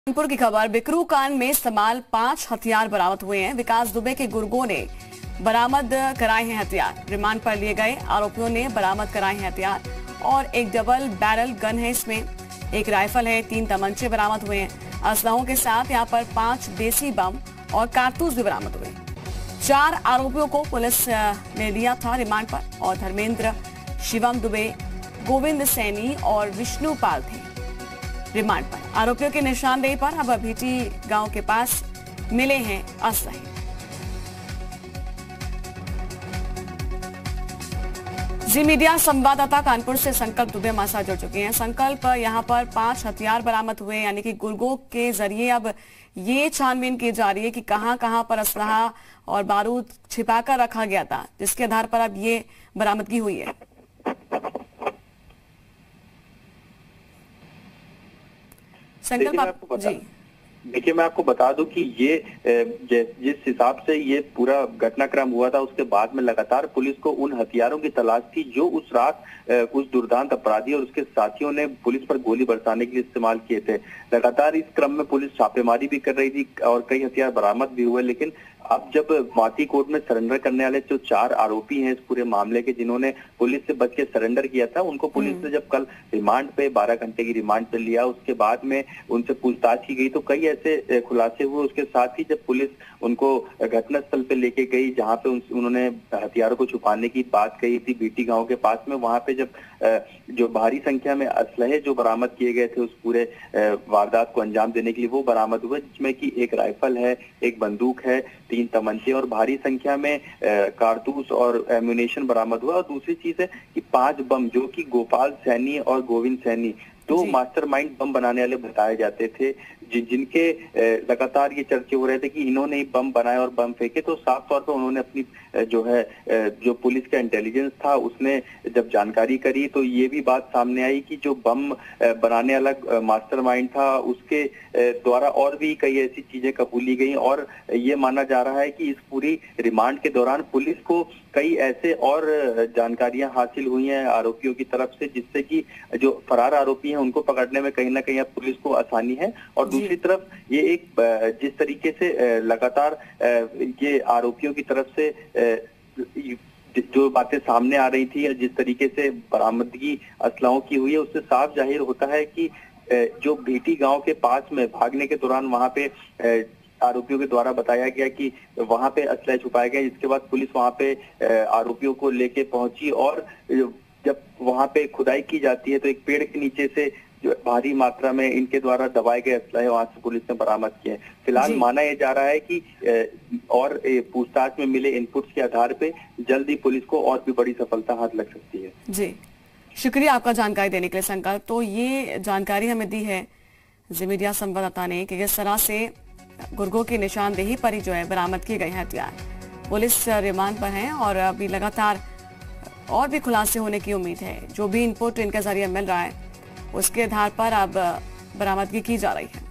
कानपुर की खबर। बिकरू कांड में इस्तेमाल 5 हथियार बरामद हुए हैं। विकास दुबे के गुर्गों ने बरामद कराए हैं हथियार। रिमांड पर लिए गए आरोपियों ने बरामद कराए हैं हथियार और एक डबल बैरल गन है, इसमें एक राइफल है, 3 तमंचे बरामद हुए हैं। असलहों के साथ यहां पर 5 देसी बम और कारतूस भी बरामद हुए। 4 आरोपियों को पुलिस ने लिया था रिमांड पर और धर्मेंद्र, शिवम दुबे, गोविंद सैनी और विष्णु पाल थे रिमांड पर। आरोपियों की निशानदेही पर अब भीटी गांव के पास मिले हैं असलहे। जी मीडिया संवाददाता कानपुर से संकल्प दुबे हमारे साथ जुड़ चुके हैं। संकल्प, यहां पर 5 हथियार बरामद हुए, यानी कि गुर्गों के जरिए अब ये छानबीन की जा रही है कि कहां पर असलहा और बारूद छिपाकर रखा गया था, जिसके आधार पर अब ये बरामदगी हुई है। देखिए, मैं आपको बता दूं कि ये जिस हिसाब से ये पूरा घटनाक्रम हुआ था, उसके बाद में लगातार पुलिस को उन हथियारों की तलाश थी जो उस रात उस दुर्दांत अपराधी और उसके साथियों ने पुलिस पर गोली बरसाने के लिए इस्तेमाल किए थे। लगातार इस क्रम में पुलिस छापेमारी भी कर रही थी और कई हथियार बरामद भी हुए। लेकिन अब जब माती कोर्ट में सरेंडर करने वाले जो 4 आरोपी हैं इस पूरे मामले के, जिन्होंने पुलिस से बच के सरेंडर किया था, उनको पुलिस ने जब कल रिमांड पे 12 घंटे की रिमांड पे लिया, उसके बाद में उनसे पूछताछ की गई तो कई ऐसे खुलासे हुए। उसके साथ ही जब पुलिस उनको घटनास्थल पे लेके गई जहां पे उन्होंने हथियारों को छुपाने की बात कही थी भीटी गांव के पास में, वहां पे जब जो भारी संख्या में असलहे जो बरामद किए गए थे उस पूरे वारदात को अंजाम देने के लिए, वो बरामद हुए, जिसमें कि एक राइफल है, एक बंदूक है, 3 तमंचे और भारी संख्या में कारतूस और एम्यूनेशन बरामद हुआ। और दूसरी चीज है कि 5 बम जो कि गोपाल सैनी और गोविंद सैनी 2 मास्टरमाइंड बम बनाने वाले बताए जाते थे, जिनके लगातार ये चर्चे हो रहे थे कि इन्होंने ही बम बनाए और बम फेंके। तो साफ तौर पर उन्होंने अपनी जो पुलिस का इंटेलिजेंस था उसने जब जानकारी करी तो ये भी बात सामने आई कि जो बम बनाने वाला मास्टरमाइंड था उसके द्वारा और भी कई ऐसी चीजें कबूली गई। और ये माना जा रहा है कि इस पूरी रिमांड के दौरान पुलिस को कई ऐसे और जानकारियां हासिल हुई हैं आरोपियों की तरफ से, जिससे कि जो फरार आरोपी हैं उनको पकड़ने में कहीं ना कहीं अब पुलिस को आसानी है। और दूसरी तरफ ये एक जिस तरीके से लगातार ये आरोपियों की तरफ से जो बातें सामने आ रही थी, जिस तरीके से बरामदगी असलहों की हुई है, उससे साफ जाहिर होता है कि जो भीटी गांव के पास में भागने के दौरान वहां पे आरोपियों के द्वारा बताया गया कि वहां पे असलहे छुपाए गए। इसके बाद पुलिस वहां पे आरोपियों को लेके पहुंची और जब वहां पे खुदाई की जाती है तो एक पेड़ के नीचे से जो भारी मात्रा में इनके द्वारा दबाए गए असलहे वहां से पुलिस ने बरामद किए। फिलहाल माना यह जा रहा है कि और पूछताछ में मिले इनपुट्स के आधार पे जल्द ही पुलिस को और भी बड़ी सफलता हाथ लग सकती है। जी, शुक्रिया आपका जानकारी देने के लिए संकल्प। तो ये जानकारी हमें दी है जी मीडिया संवाददाता ने कि किस तरह से गुर्गों की निशानदेही पर ही जो है बरामद किए गए हथियार। पुलिस रिमांड पर है और अभी लगातार और भी खुलासे होने की उम्मीद है। जो भी इनपुट इनके जरिए मिल रहा है उसके आधार पर अब बरामदगी की जा रही है।